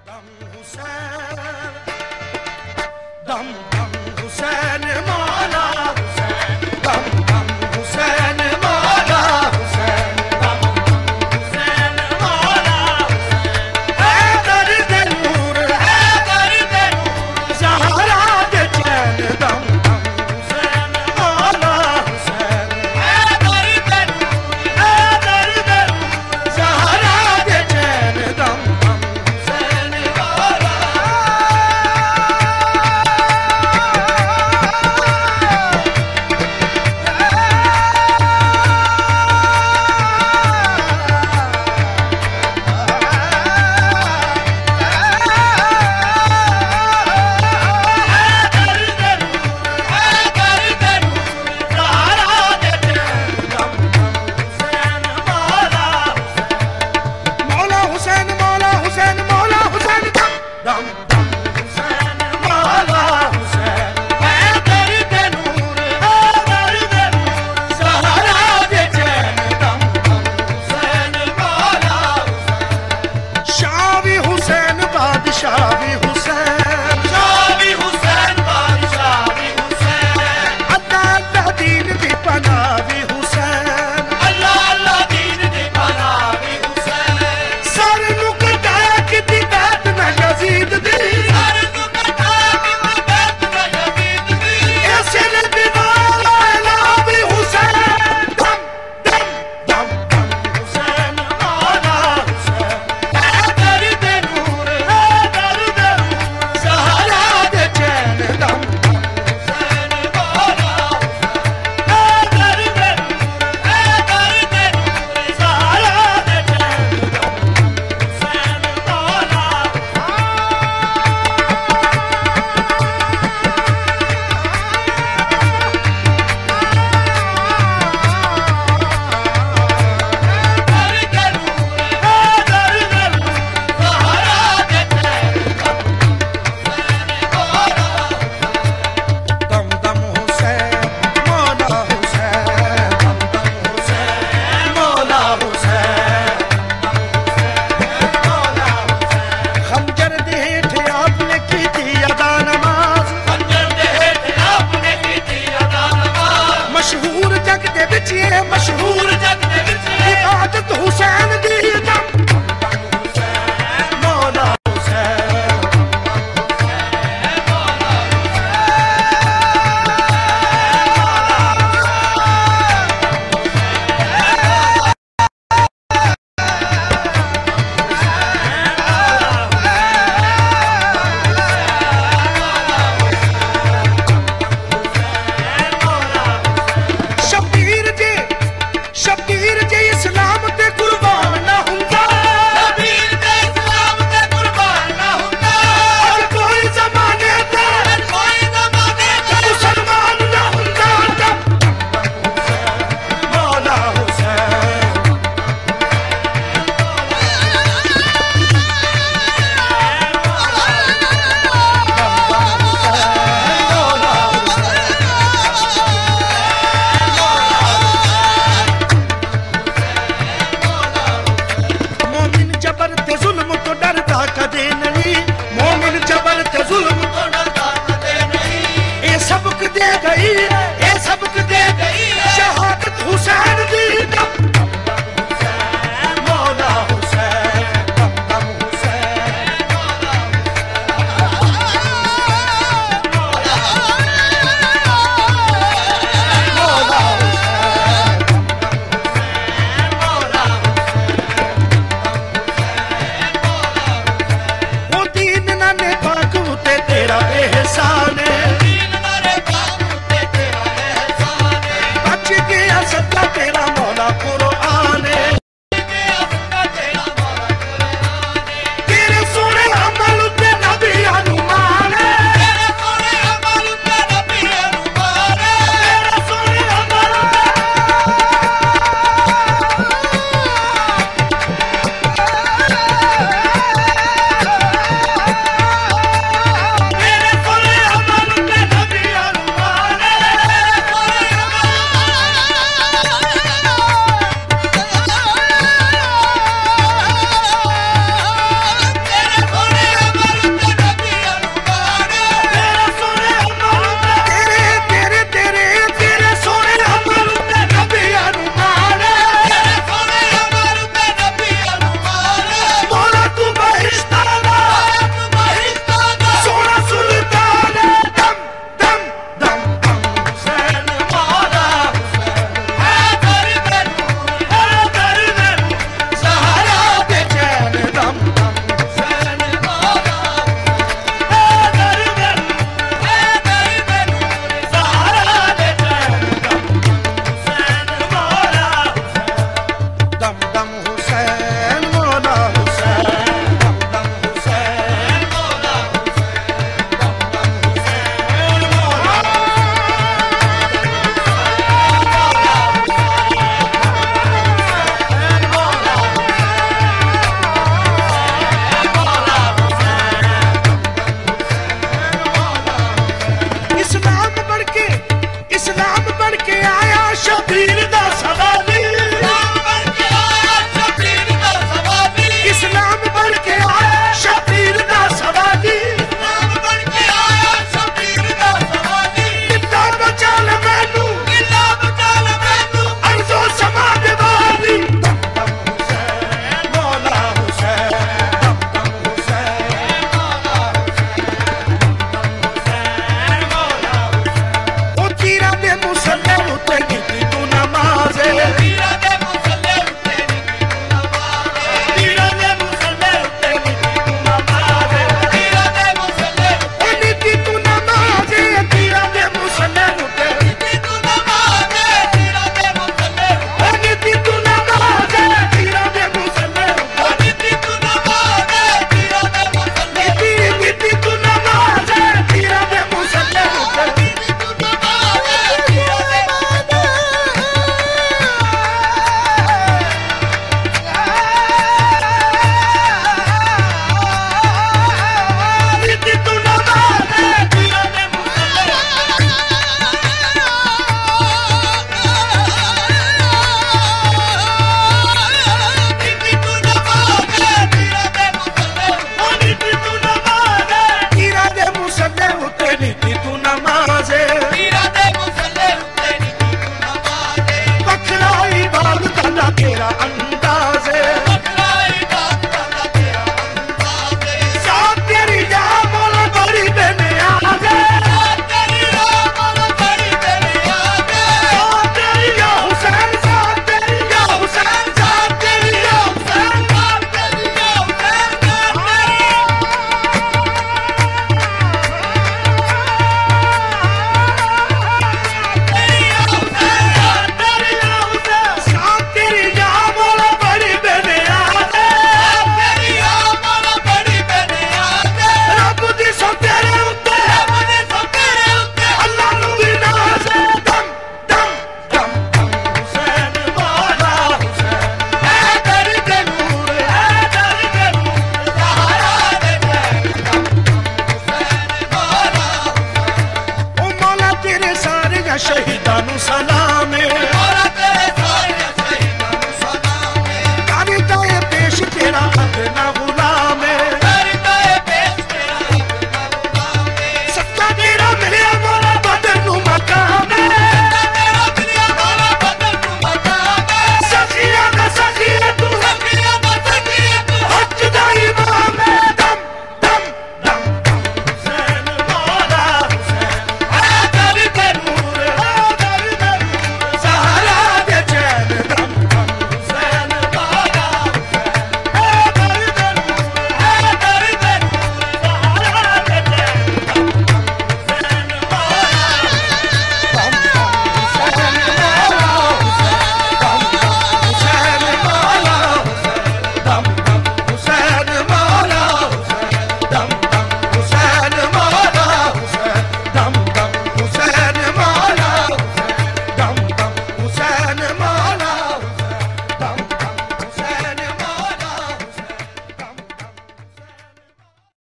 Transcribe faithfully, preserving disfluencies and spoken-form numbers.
दम हुसैन, दम दम हुसैन मौला हुसैन, दम दम हुसैन मौला हुसैन, दम दम हुसैन मौला हुसैन। है दर्द नूर, है दर्द नूर, ज़हरा दे चैन, दम दम हुसैन मौला हुसैन। है दर्द नूर, है दर्द नूर, ज़हरा दे चैन, दम दम हुसैन मौला। दम दम हुसैन मौला हुसैन, है दर्द नूर, है दर्द नूर, ज़हरा दे चैन, दम दम हुसैन मौला हुसैन। शाह भी हुसैन बादशाह भी हुसैन, शाह भी हुसैन बादशाह भी हुसैन, अल्लाह अल्लाह दीन दी पनाह भी हुसैन, अल्लाह अल्लाह दीन दी पनाह भी हुसैन। सर नूं कटा के दी बैत ना यज़ीद दी, सर नूं कटा के दी बैत ना यज़ीद दी, ए सिर दी वाला अला भी हुसैन, दम दम दम दम हुसैन मौला हुसैन। है दर्द नूर, है दर्द नूर, ज़हरा दे चैन, दम दम हुसैन मौला हुसैन। है दर्द नूर, है दर्द नूर, ज़हरा दे चैन, दम दम हुसैन मौला। दम दम हुसैन मौला हुसैन, दम दम हुसैन मौला हुसैन, मौला हुसैन। खंजर दे हेठ आपने की थी अदा नमाज, खंजर दे हेठ आपने की थी अदा नमाज। मशहूर जग दे विच ये मशहूर जग दे विच इबादत हुसैन दी, दम दम हुसैन मौला हुसैन, शब्बीर जी शब्बीर जी इस्लाम ते कुर्बान ना हुंदा, शब्बीर जी इस्लाम ते कुर्बान ना हुंदा। अज कोई ज़माने ते कोई ज़माने ते मुसलमान ना हुंदा, दम दम हुसैन मौला हुसैन। मोमिन जबर ते जुल्म तो डरता कदे नहीं, मोमिन जबर ते जुल्म तो डरता कदे नहीं। ए सबक दे गई, ए सबक दे गई शहादत हुसैन दी, दम दम हुसैन मौला हुसैन, दम दम हुसैन मौला वो दीन ना ने पाक उते तेरा एहसान,